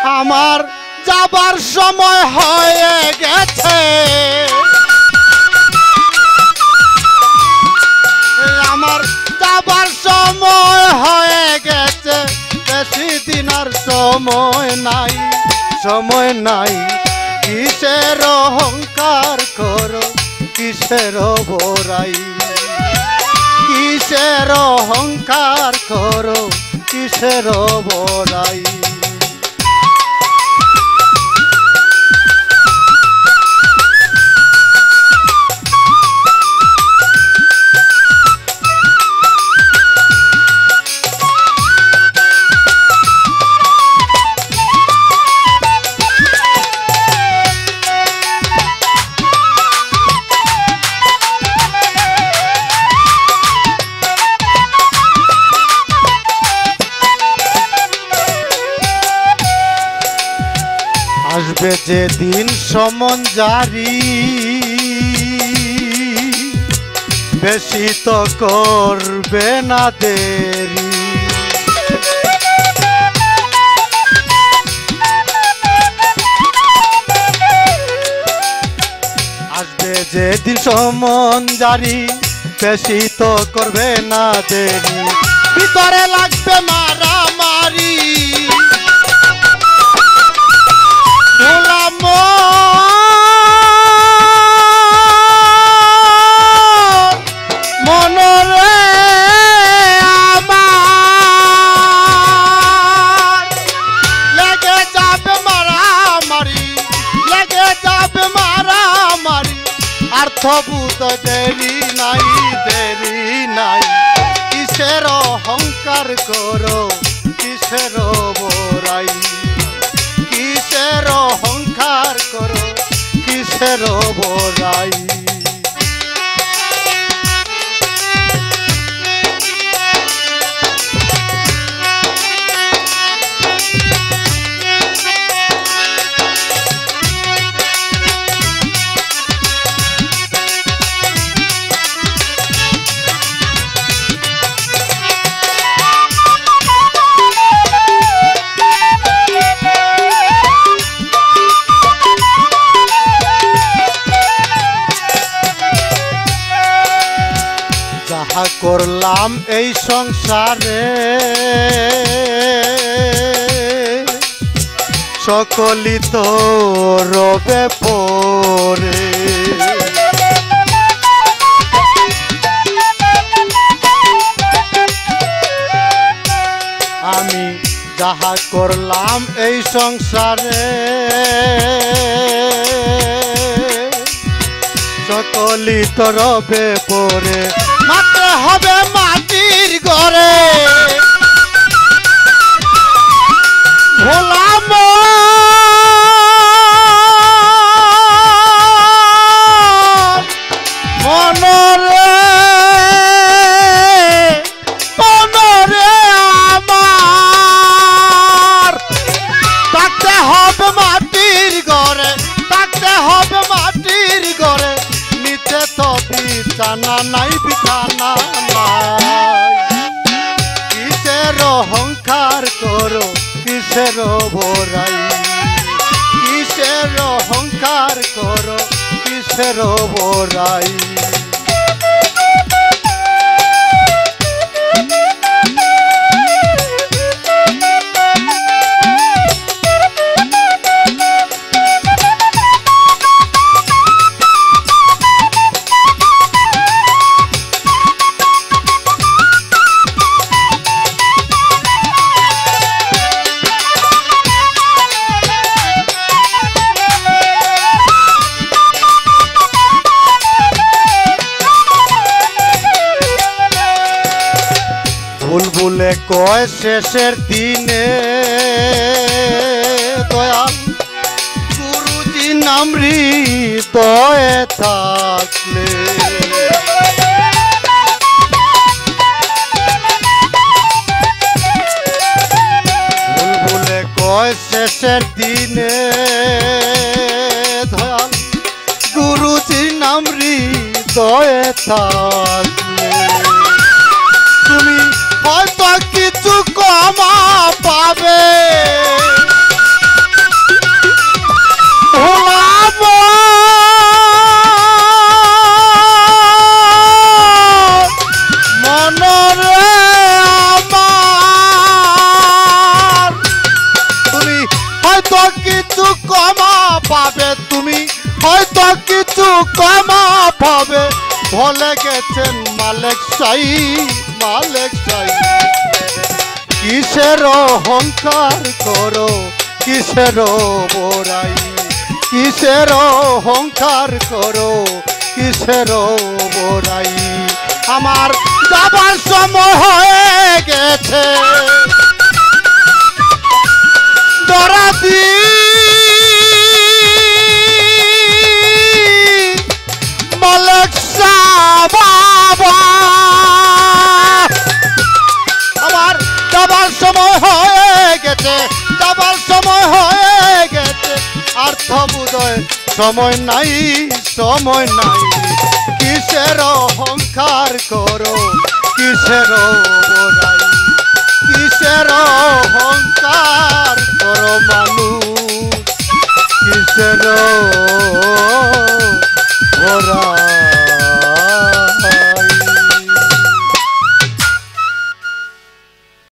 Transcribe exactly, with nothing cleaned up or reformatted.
আমার যাবার সময় হয়ে গেছে, আমার যাবার সময় হয়ে গেছে, বেশি দিন আর সময় নাই, সময় নাই। কিসের অহংকার করো, কিসের বড়াই, কিসের অহংকার করো, কিসের বড়াই। আসবে যেদিন সমন জারি, বেশি তো করবে না দেরি। আসবে যেদিন সমন জারি, বেশি তো করবে না দেরি। ভিতরে লাগবে মারামারি, মনরে আমার লেগে যাবে মারামারি, লেগে যাবে মারামারি। আর থবুত দেরি নাই, দেরি নাই। কিসের অহংকার করো, কিসের বড়াই, কিসের অহংকার করো, কিসের বড়াই। যাহা করলাম এই সংসারে, সকলি তো রবে পরে। আমি যাহা করলাম এই সংসারে, সকলি তো রবে পরে। মাত্র হবে মাটির ঘরে, ভোলাম মনরে, মনরে আমার থাকতে হবে মাটির ঘরে, থাকতে হবে মাটির ঘরে। নিচে তো বিছানা নাই, বিছানা নাই। কিসের অহংকার করো, কিসের বড়াই, কিসের অহংকার করো, কিসের বড়াই। বুলবুলে কয় শেষের দিনে, দয়াল গুরুজি নাম হৃদয়ে থাকলে। বুলবুলে কয় শেষের দিনে, দয়াল গুরুজি নাম হৃদয়ে থাকলে। তুমি হয়তো কিছু কমা পাবে, হয়তো কিছু কমা পাবে তুমি, হয়তো কিছু কমা পাবে, ভুলে গেছেন মালিক সাই, মালিক সাই। কিসের অহংকার করো, কিসের বড়াই, কিসের অহংকার করো, কিসের বড়াই। আমার যাবার সময় হয়ে গেছে দরাদি মালিক বাবা, আমার যাবার সময় হয়ে গেছে, যাবার সময় হয়ে গেছে, আর থবুদয় সময় নাই, সময় নাই। কিসের অহংকার করো, কিসের বড়াই, কিসের অহংকার করো মানুষ, কিসের বড়াই।